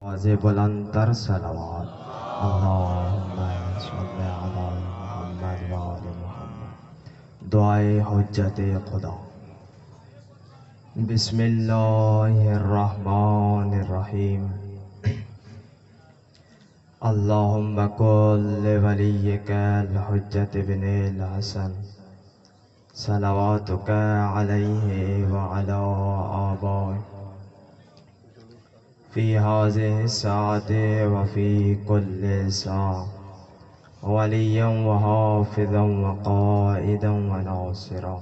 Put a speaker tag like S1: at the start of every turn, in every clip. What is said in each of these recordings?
S1: वाज़े बुलंदतर सलावत अल्लाहुम्मा सल्लि अला मुहम्मद व आलि मुहम्मद। दुआए हुज्जते खुदा। बिस्मिल्लाहिर्रहमानिर्रहीम। अल्लाहुम्मा कुल्लि वलिय्यिकल हुज्जत इब्निल हसन सलावातुका अलैहि व अला आबाए फ़ी हाज़िहि साअति व फ़ी कुल्लि साअ वलिय्यन व हाफ़िज़न व क़ाइदन व नासिरा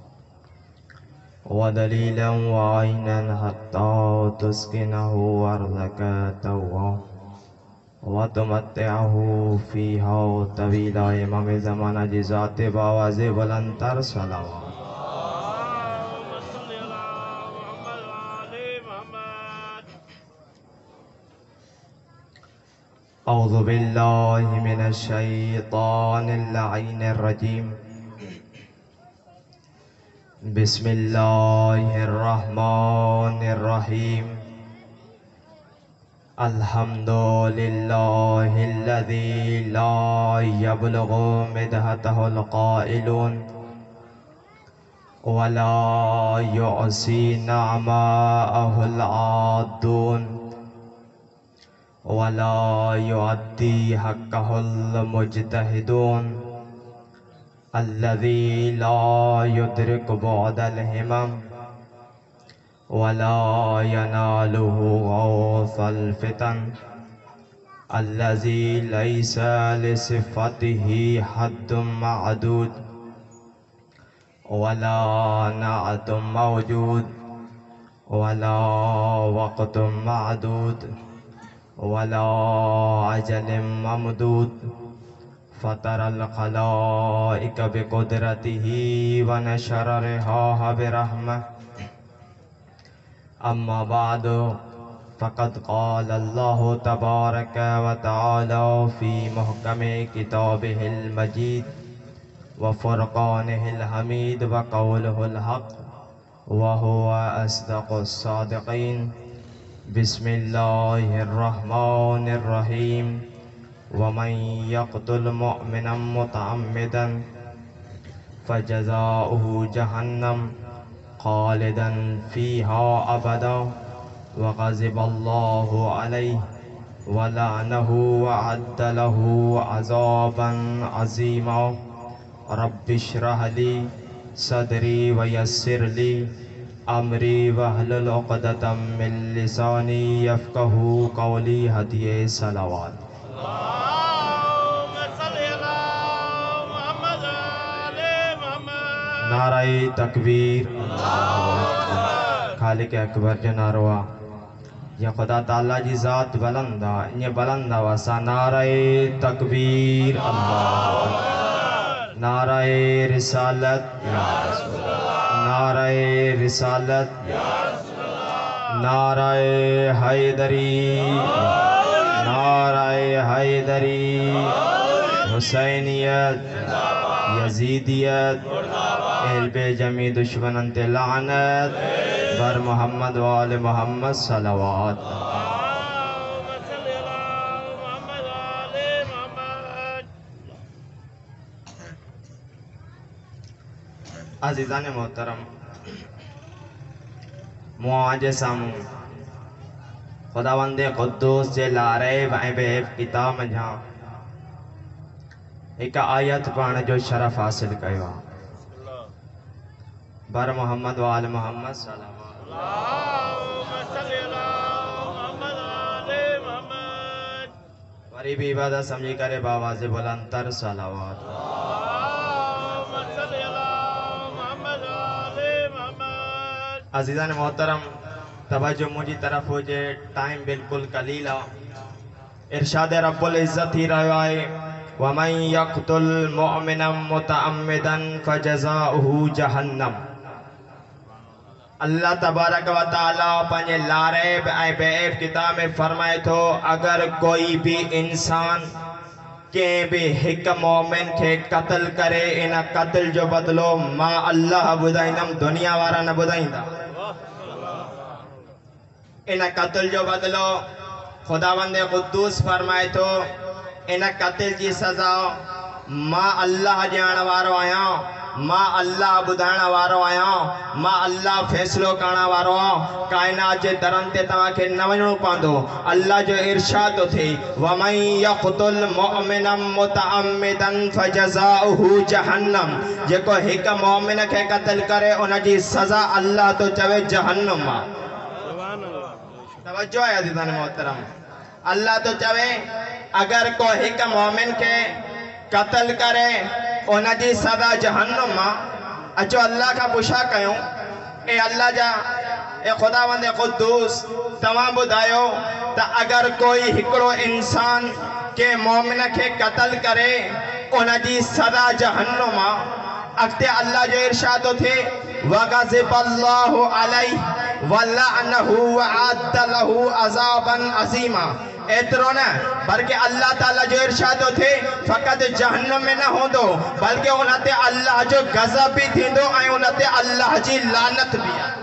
S1: व दलीलन व आइनन हत्ता तुस्किनहु अर्ज़क तव्वा व तुमत्तिअहु फ़ीहा तवीला। इमाम ज़माना जी ज़ात बावाज़े बुलंदतर सलावत। औज़ु बिल्लाहि मिनश शैतानिर लईनिर रजीम। बिस्मिल्लाहिर रहमानिर रहीम। अल्हम्दुलिल्लाहिल्लज़ी ला यब्लुगु मिदहतहुल क़ाइलून वला युअसी नअमाअहुल आद्दून वला युअद्दी हक़्क़हुल मुज्तहिदून अल्लज़ी ला युद्रिकु बुअदल हिमम वला यनालुहु गौसल फितन अल्लज़ी लैसा लिसिफ़तिही हद्दुम मअदूद वला नाअतुम मौजूद वला वक़्तुम मअदूद वला अजलिम ममदूद फ़तरल ख़लाइक बिक़ुदरतिही व नशर रिहाहा बिरहमह। अम्मा बादु फ़क़द क़ाल अल्लाहु तबारक व तआला फ़ी मुहकमे किताबिहिल मजीद व फ़ुरक़ानिहिल हमीद व क़ौलुहुल हक़ व हुवा अस्दक़ुस सादिक़ीन। बिस्मिल्लाहिर्रहमानिर्रहीम। वमन यक़्तुल मुअमिनन मुतअम्मिदन फ़जज़ाउहु जहन्नम ख़ालिदन फ़ीहा अबदा व ग़ज़िबल्लाहु अलैहि व लअनहु व अ'द्द लहु अज़ाबन अज़ीमा। रब्बिश्रह ली सदरी व यस्सिर ली अमरी वहलुल उक़दतम मिन लिसानी यफ़क़हू क़ौली। हदिये सलावत। नाराए तकबीर। खालिक अकबर जो नारोआ या खुदा ताला जी ज़ात बुलंदा इन बुलंदा वसा। नाराए तकबीर। अल्लाहु अकबर। नाराए रिसालत। नाराए रिसालत। नाराए हैदरी। नाराए हैदरी। हुसैनियत यजीदियत एहलबे जमी दुश्मनन ते लानत बर मोहम्मद व आले मोहम्मद सलावत। अज़ीज़ान मोहतरम, मुआजे सामू खुदावंदे क़ुद्दूस जे लारैब ऐं बेब किताब मंझां एक आयत पढ़ण जो शरफ़ हासिल कयो आहे। बर मोहम्मद व आल मोहम्मद सलावत। वरी भी इबादत समझी करे बावाज़े बुलंदतर सलावत। अज़ीज़ान मोहतरम, तवज्जो मुझी तरफ हो जे, टाइम बिल्कुल कलील आहे। इरशाद रब्बुल इज़्ज़त ही रहियो आहे वमन यक़्तुल मुअमिनन मुतअम्मिदन फ़जज़ाउहु जहन्नम। अल्लाह तबारक व तआला पंहिंजे लारैब ऐं बेब किताब में फरमाए थो, अगर कोई भी इंसान कंहिं बि हिक मोमिन खे क़त्ल करे इन क़त्ल जो बदलो मां अल्लाह ॿुधाईंदुमि, दुनिया वारा न ॿुधाईंदा। इन क़त्ल जो बदलो खुदावंद कुद्दूस फरमाए तो इन कत्ल की सज़ा मां अल्लाह ॼाण वारो आहियां, मां अल्लाह ॿुधाइण वारो आहियां, मां अल्लाह फ़ैसिलो करण वारो आहियां। काइनात जे दरनि ते तव्हांखे न वञिणो पवंदो। अल्लाह जो इरशाद थो थिए वमन यक़्तुल मुअमिनन मुतअम्मिदन फजज़ाउहु जहन्नम। जेको हिक मोमिन खे क़त्ल करे उन जी सज़ा अल्लाह तो चवे जहन्नम। तवज्जो है अज़ीज़ान मोहतरम। अल्लाह तो चवे अगर को हिक मोमिन के कत्ल करे उन जी सज़ा जहन्नम। अचो अल्लाह का पुछा कयूं ए अल्लाह जा ए खुदावंद कुद्दूस तव्हां ॿुधायो त अगर कोई हिकिड़ो इंसान के मोमिन के कत्ल करे उन जी सज़ा जहन्नम। अॻिते अल्लाह जो इरशाद थो थिए वग़ज़िबल्लाहु अलैहि वलअनहु वअद्द लहु अज़ाबन अज़ीमा। एतिरो न बल्कि अल्लाह ताला जो इरशाद थे फ़क़त जहन्नम में न होंदो बल्कि उनते अल्लाह जो गज़ब भी थींदो ऐं उनते अल्लाह जी लानत भी आहे।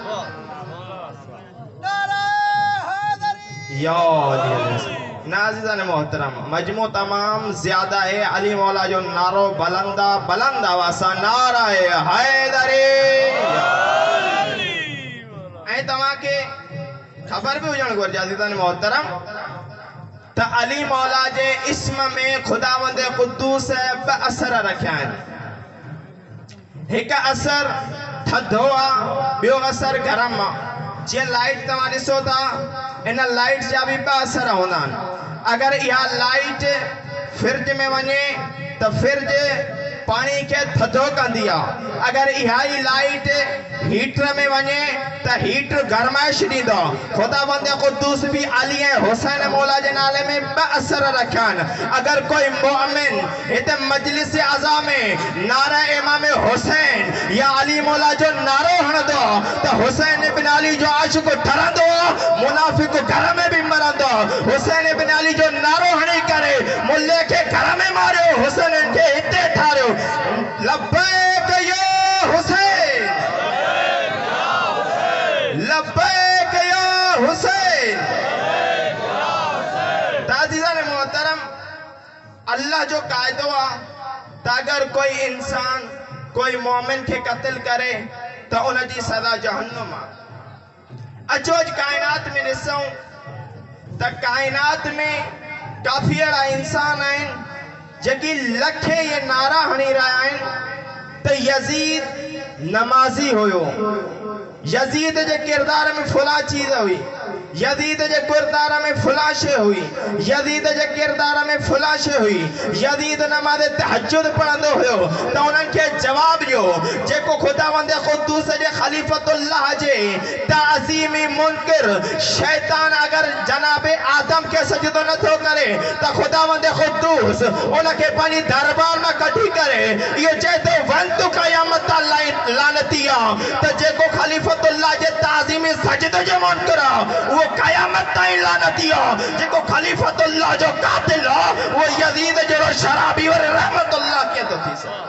S1: नाज़िज़ान मोहतरम मजमू तमाम ज्यादा है। अली मौला जो नारो बुलंदा बुलंद आवाज़ सां नारा हैदरी। ऐं तव्हांखे ख़बर भी हुजण घुरिजे अज़ीज़ान मोहतरम त अली मौला जे इस्म में खुदावंद कुद्दूस ब असर रखिया आहिनि। हिकु असर थधो आहे, ॿियो असर गरम आहे। जीअं लाइट तव्हां ॾिसो था इन लाइट जा भी ॿ असर हूंदा आहिनि। अगर इहा लाइट फ्रिज में वञे त फ्रिज पानी के थधो कंदी आहे। अगर इहा ई लाइट हीटर में वञे त हीटर गरमाइश ॾींदो। खुदावंद कुद्दूस भी अली ऐं हुसैन मौला जे नाले में ब असर रखिया आहिनि। अगर कोई मोमिन हिते मजलिस अज़ा में नारा इमाम हुसैन या अली मौला जो नारो हणंदो त हुसैन बिन अली जो आशिक़ ठरंदो, मुनाफिक घर में भी मरंदो। हुसैन बिन अली जो नारो हणी करे मुल्ले के घर में मारियो, हुसैन के हिते ठारियो। लब्बैक या हुसैन, लब्बैक या हुसैन। ताज़ीज़ान मोहतरम अल्लाह जो कायदो आ त अगर कोई इंसान कोई मोमिन के कत्ल करे तो उन जी सज़ा जहन्नम आ। अचो अज कायनात में ॾिसूं त कायनात में काफ़ी अहिड़ा इंसान आहिनि जेकी लखे ये नारा हणी रहा आहिनि त यजीद नमाजी हुयो, यजीद जे किरदार में फुला चीज हुई, यजीद जे किरदार में फुला शे हुई, यजीद जे किरदार में फुला शे हुई। यजीद नमाज़ तहज्जुद पढ़ंदो हुयो त उन्हनि खे जवाब ॾियो जेको खुदावंद कुद्दूस जे खलीफतुल्लाह जे ताज़ीमी मुनकिर शैतान अगर जनाबे आदम के सजदो नथो करे त खुदावंद कुद्दूस उनखे पंहिंजी दरबार में कढी करे इहो चए थो वंतु क़यामत लानतिया त जेको खलीफतुल्लाह जे ताज़ीमी सजदो जो मुनकिर वो क़यामत ताईं लानती आहे। जेको खलीफतुल्लाह जो कातिल आहे वो यजीद जहिड़ो शराबी और रहमतुल्लाह के तो थी सघे।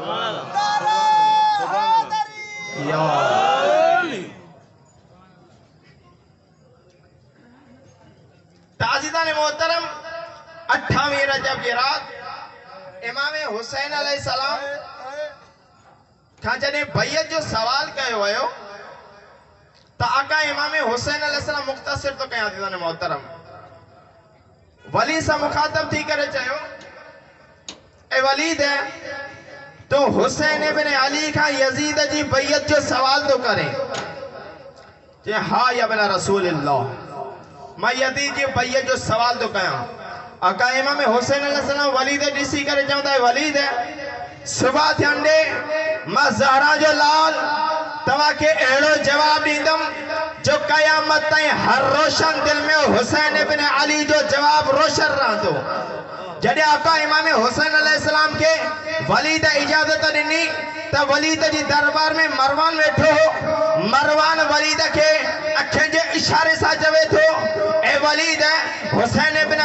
S1: ताज़ीज़ान मोहतरम 28 रजब की रात इमाम हुसैन अलैहिस्सलाम खां जॾहिं बैयत जो सवाल कयो वियो तो आका इमाम हुसैन अलैहिस्सलाम मुख्तसर तो कया अज़ीज़ान मोहतरम वली से मुखातब थी करे चयो ए वलीद है तो हुसैन इब्न अली का यजीद जी बैयत जो सवाल तो करे जे हाँ या बिना रसूलुल्लाह मैं यजीद जी बैयत जो सवाल तो कया। आका इमाम हुसैन अलैहिस्सलाम वलीद ॾिसी करे चवंदा है वलीद सुबह थियंदे मां ज़हरा जो लाल तव्हांखे अहिड़ो जवाब ॾींदम जो क़यामत ताईं हर रोशन दिल में हुसैन इब्न अली जो जवाब रोशन रहंदो। जॾहिं आका इमाम हुसैन अलैहिस्सलाम के वलीद इजाज़त ॾिनी त वलीद जी दरबार में मरवान वेठो हो। मरवान वलीद के अखियुनि जे इशारे सां चवे थो ए वलीद हुसैन इब्न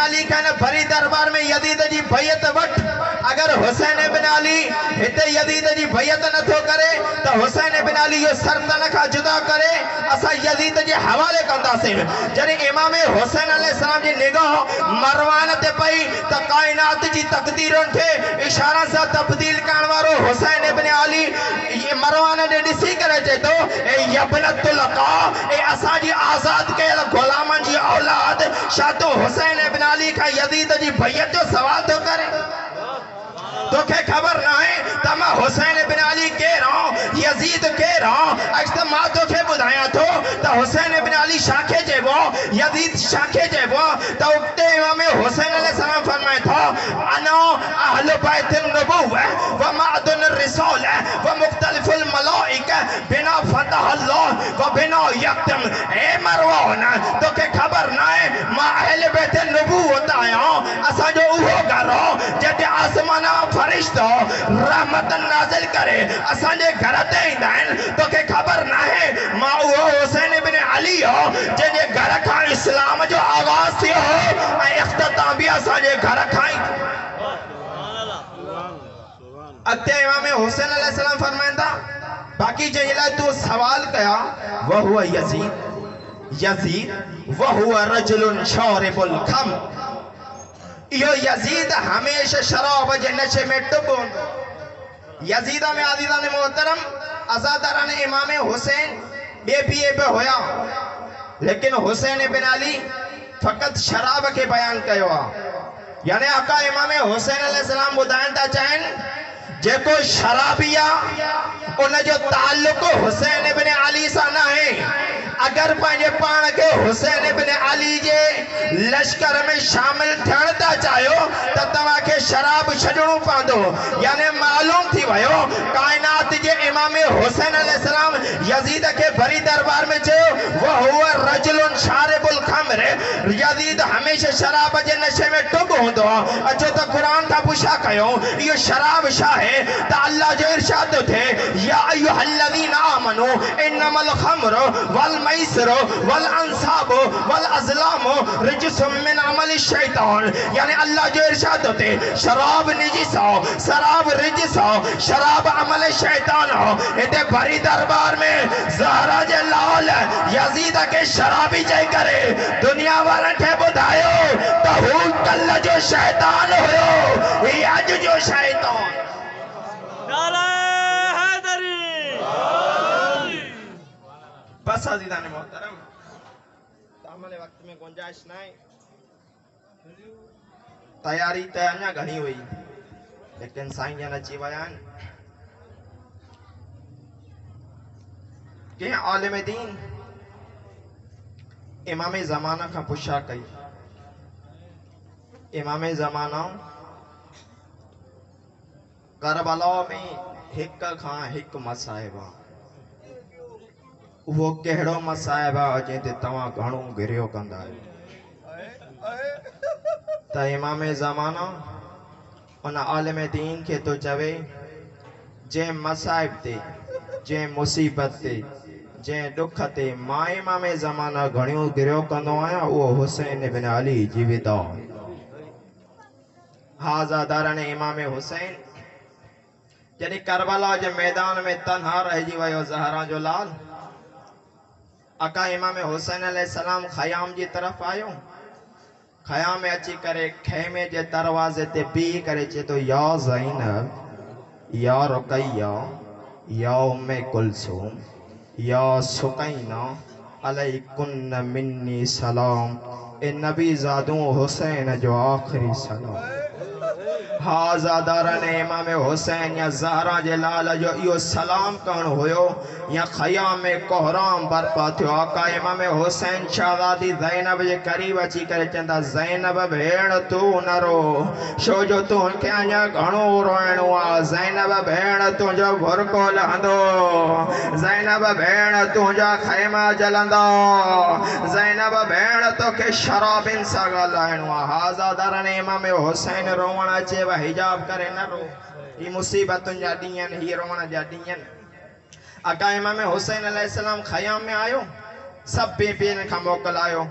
S1: अली कहने भरी दरबार में यजीद जी बैयत वठ अगर हुसैन बिन अली हिते यजीद जी बैयत न थो करे तो हुसैन बिन अली यो सरतन का जुदा करे असा यजीद जे हवाले कंदासे जने इमाम हुसैन अलैहिस्सलाम जी निगाह मरवान ते पई त कायनात जी तकदीरन थे इशारा सा तब्दील करण वारो हुसैन इब्न अली ये मरवान ने दिसी करे चे तो ए यबनतुल का ए असा जी आजाद के गुलामन जी औलाद शातो हुसैन इब्न अली का यजीद जी बैयत जो सवाल तो करे तोखे खबर ना है तमा हुसैन इब्न अली के रहो यजीद के रहो अक्सर मां तोखे बुधाया तो हुसैन इब्न अली शाखे जेबो यजीद शाखे जेबो तो उक्ते इमाम हुसैन अलैहिस्सलाम फरमाए था अना अहल बैतुन नबुव्वा व मअदुन रिसाल व मुख्तलिफुल मलाइका बिना फतह अल्लाह व बिना यक्तम ए मरवान तोखे खबर ना है मां अहल बैतुन नबुव्वत आया असा जो उहो करो जते आसमाना फरिश्तो रहमत नाजिल करे असांजे घर ते ईंदा आहिनि तोखे ख़बर न आहे मां उहो हुसैन इब्न अली हो जंहिंजे घर खां इस्लाम जो आगाज़ थियो ऐं इख्तिताम बि असांजे घर खां ई अॻिते इमाम हुसैन अलैहिस्सलाम फरमाइनि था बाक़ी जंहिं लाइ तूं सवाल कया वह हुआ यजीद वह हुआ रजुलुन शारिबुल खम्र यो यजीद हमेशा शराब जे नशे में डुबो यजीद में आदिदा ने मोहतरम आजादारान इमाम हुसैन बे होया लेकिन हुसैन इब्न अली फकत शराब के बयान कयो यानी आका इमाम हुसैन अलैहिस्सलाम बुधाइन ता चाहन जेको शराबिया उन जो ताल्लुक हुसैन इब्न अली सा ना है अगर पांजे पान के हुसैन इब्न अली जे लश्कर में शामिल थियण ता चाहियो त तवा के शराब छडणो पवंदो यानी मालूम थी वयो कायनात जे इमाम हुसैन अलैहिस्सलाम यजीद के भरी दरबार में चयो वो हुआ रजुलुन शारिबुल खम्र यजीद हमेशा शराब जे नशे में डुब होंदो अचो तो कुरान था पुछा कयो यो शराब छा है त अल्लाह जो इरशाद थे या अय्युहल्लज़ीना आमनू इन्नमल खम्र वल मैसर वल अंसाब वल अज़लाम रिजसुम मिन अमल शैतान यानी अल्लाह जो इरशाद होते शराब निजिस हो शराब रिजिस हो शराब अमल शैतान हो इते भरी दरबार में ज़हरा जे लाल यजीद के शराबी जय करे दुनिया वाले थे बुधायो तो हू कल जो शैतान होयो ये आज जो शैतान नारा हैदरी बस अज़ीज़ान मोहतरम तामले वक्त में गुंजाइश नहीं तैयारी तो अञा घणी हुई लेकिन साईं जन अची विया आहिनि कंहिं आलिम दीन इमाम ज़माना का पुछा कई इमाम ज़माना करबला में हिक खां हिक मसाइब वो केड़ो मसाइब जेते तवा घणो गिरियो कंदा त इमाम ज़माना उन आलिम दीन के तो चवे जे मसाइब ते जे मुसीबत ते जे दुख ते मां इमाम ज़माना घणियो गिरियो कंदो आहियां वो हुसैन इब्न अली जीवित हाज़ादारन इमाम हुसैन जॾहिं करबला जे मैदान में तन्हा रहिजी वियो ज़हरा जो लाल अका इमाम हुसैन अलैहिस्सलाम ख़याम जी तरफ आयो ख़याम में अची करे खेमे जे दरवाजे ते बीह करे चे तो या ज़ैनब या रुक़ैया या उम्मे कुलसूम या सुकैना अलैकुन्न मिन्नी सलाम ए नबी ज़ादू हुसैन जो आखिरी सलाम हाज़ादारन इमाम हुसैन या ज़हरा जे लाल जो यो सलाम करण होयो या ख़याम में कोहराम बरपा थियो आका इमाम हुसैन शहज़ादी ज़ैनब जे करीब अची करे चंदा ज़ैनब भेण तू न रो छो जो तुनखे अञा घणो रोइणो आ ज़ैनब भेण तुंहिंजो भुरको लहंदो ज़ैनब भेण तुंहिंजा ख़ैमा जलंदा ज़ैनब भेण तोखे शराबिन सां ॻाल्हाइणो आ हाज़ादारन इमाम हुसैन रोवण अचे हिजाब करे न रो ये मुसीबतुन जा ॾींहं ही रोवण जा ॾींहं अका इमाम हुसैन अलैहिस्सलाम ख़याम में आयो सब बेबेन खां मोकल आयो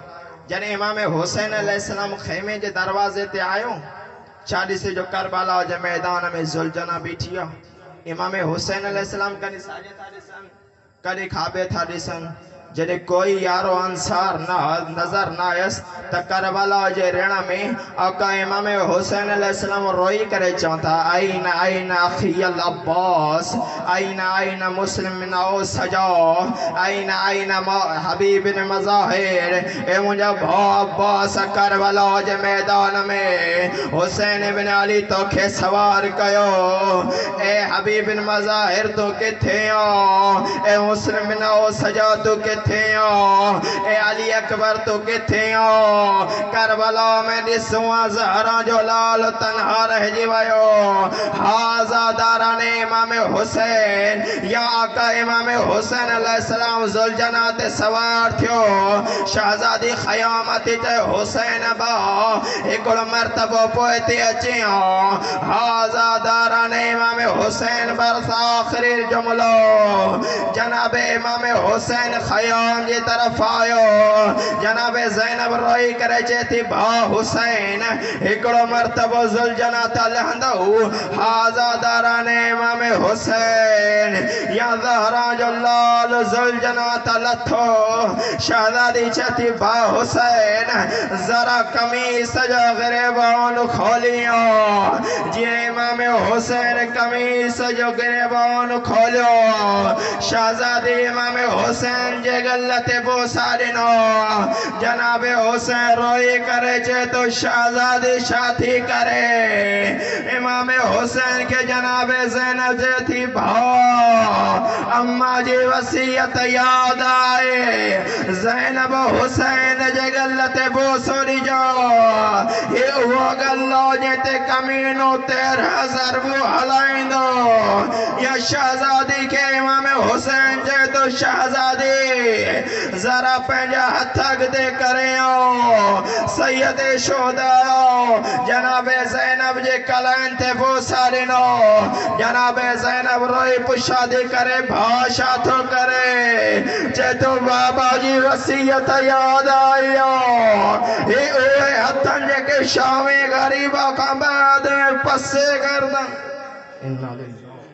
S1: जने इमाम हुसैन अलैहिस्सलाम खेमे के दरवाजे ते आयो चाली से जो करबला जे मैदान में जुलजना बीठिया इमाम हुसैन अलैहिस्सलाम कने साजे था दिसन कने खाबे था दिसन जने कोई यारो अंसार ना नजर ना आयस त करबला जे रण में आका इमाम हुसैन अलैहिस्सलाम रोई करे चौथा आईना आईना अखियल अब्बास आईना आईना मुस्लिम नाओ सजा आईना आईना हबीब बिन मज़ाहिर ए मुझा भा अब्बास करबला जे मैदान में हुसैन बिन अली तो के सवार कयो ए हबीब बिन मज़ाहिर तो किथे हो ए मुस्लिम नाओ सजा तो किथे हो ए अली अकबर तो किथे हो करबला में दिसुआ ज़हरा जो लाल तन्हा रह जीवायो हाजा दारा ने इमाम हुसैन या आका इमाम हुसैन अलैहिस्सलाम जुलजना ते सवार थियो शहजादी क़यामत ते हुसैन बा एकड़ मर्तबो पोते अचे हाजा दारा ने इमाम हुसैन बरस आखिरी जुमलो जनाब इमाम हुसैन ख़याम जी तरफ आयो जनाब ज़ैनब रोई करे चेती भा हुसैन एकड़ो मर्तबो जुलजना तलहंदो हाजा दाराने इमाम हुसैन या ज़हरा जो लाल जुलजना तलथो शहजादी चेती भा हुसैन जरा कमीज जो गिरेबान खोलियो जी इमाम हुसैन कमीज जो गिरेबान खोलियो शहजादी इमाम हुसैन जे गलते बो सारिनो जनाब हुसैन रोई करे चे तो शहजादी शादी करे इमाम हुसैन के जनाब ज़ैनब जे थी भा अम्मा जी वसीयत याद आए ज़ैनब हुसैन जे गलते बो सोरी जो ये वो गल्लो जेते कमीनो 13,000 वो हलाइंदो या शहजादी के इमाम हुसैन जे तो शहजादी जरा पंजा हथक दे करे सैयद शोदा जनाब ज़ैनब जे कलाइन थे वो सारे नो जनाब ज़ैनब रोई पुशादी करे भाषा तो करे जे तो बाबा जी वसीयत याद आयो ये ओए हथन जे के शामे गरीबा का बाद पसे करदा इन्ना लिल्लाह